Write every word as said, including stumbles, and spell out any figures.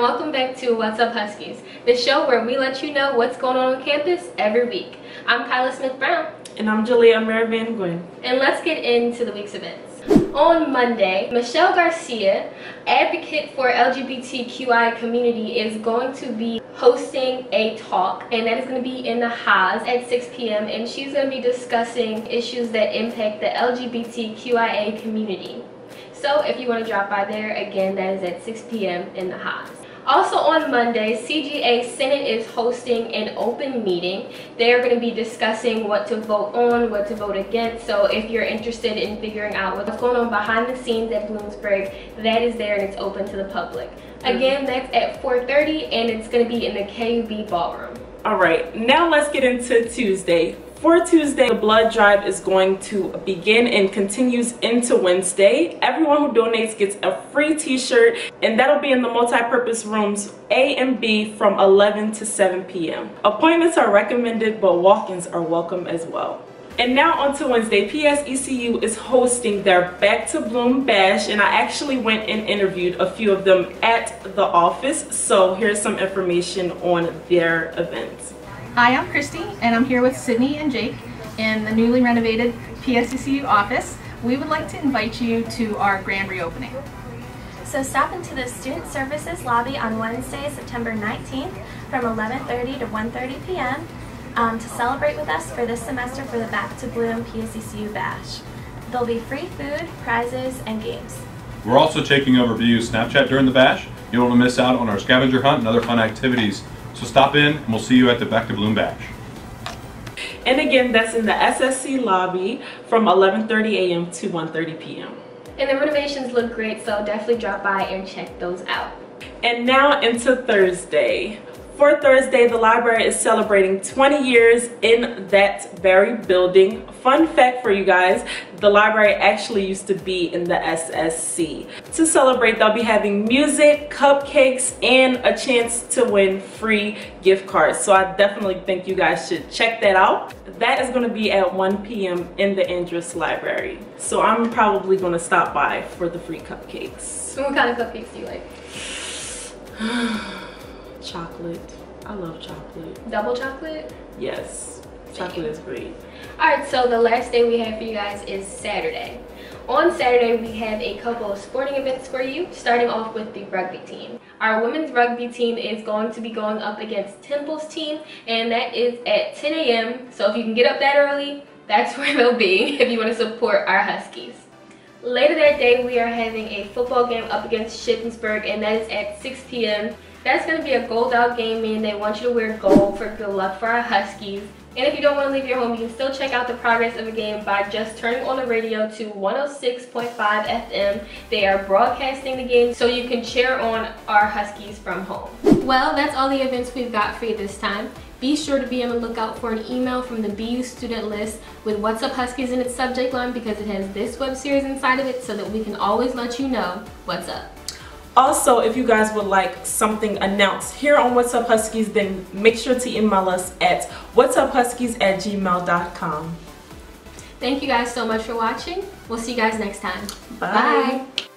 welcome back to What's Up Huskies, the show where we let you know what's going on on campus every week. I'm Kyla Smith-Brown. And I'm Julia Mary Van Gwyn. And let's get into the week's events. On Monday, Michelle Garcia, advocate for L G B T Q I community, is going to be hosting a talk, and that is going to be in the Haas at six p m and she's going to be discussing issues that impact the L G B T Q I A community. So if you want to drop by there, again, that is at six p m in the Haas. Also on Monday, C G A Senate is hosting an open meeting. They are going to be discussing what to vote on, what to vote against. So if you're interested in figuring out what's going on behind the scenes at Bloomsburg, that is there and it's open to the public. Again, that's at four thirty and it's going to be in the K U B ballroom. All right, now let's get into Tuesday. For Tuesday, the blood drive is going to begin and continues into Wednesday. Everyone who donates gets a free t-shirt, and that'll be in the multi-purpose rooms A and B from eleven to seven p m Appointments are recommended, but walk-ins are welcome as well. And now on to Wednesday, P S E C U is hosting their Back to Bloom Bash, and I actually went and interviewed a few of them at the office, so here's some information on their events. Hi, I'm Christy, and I'm here with Sydney and Jake in the newly renovated P S E C U office. We would like to invite you to our grand reopening. So stop into the Student Services lobby on Wednesday, September nineteenth from eleven thirty to one thirty p m Um, to celebrate with us for this semester for the Back to Bloom P S E C U Bash. There'll be free food, prizes, and games. We're also taking over B U's Snapchat during the Bash. You don't want to miss out on our scavenger hunt and other fun activities. So stop in and we'll see you at the Back to Bloom Bash. And again, that's in the S S C lobby from eleven thirty a m to one thirty p m And the renovations look great, so definitely drop by and check those out. And now into Thursday. For Thursday, the library is celebrating twenty years in that very building. Fun fact for you guys, the library actually used to be in the S S C. To celebrate, they'll be having music, cupcakes, and a chance to win free gift cards. So I definitely think you guys should check that out. That is going to be at one p m in the Andruss Library. So I'm probably going to stop by for the free cupcakes. What kind of cupcakes do you like? Chocolate. I love chocolate. Double chocolate? Yes. Chocolate is great. Alright, so the last day we have for you guys is Saturday. On Saturday, we have a couple of sporting events for you, starting off with the rugby team. Our women's rugby team is going to be going up against Temple's team, and that is at ten a m So if you can get up that early, that's where they'll be if you want to support our Huskies. Later that day, we are having a football game up against Shippensburg, and that is at six p m That's going to be a gold out game, meaning they want you to wear gold for good luck for our Huskies. And if you don't want to leave your home, you can still check out the progress of the game by just turning on the radio to one oh six point five F M. They are broadcasting the game so you can cheer on our Huskies from home. Well, that's all the events we've got for you this time. Be sure to be on the lookout for an email from the B U student list with What's Up Huskies in its subject line, because it has this web series inside of it so that we can always let you know what's up. Also, if you guys would like something announced here on What's Up Huskies, then make sure to email us at what's up huskies at gmail dot com. Thank you guys so much for watching. We'll see you guys next time. Bye. Bye.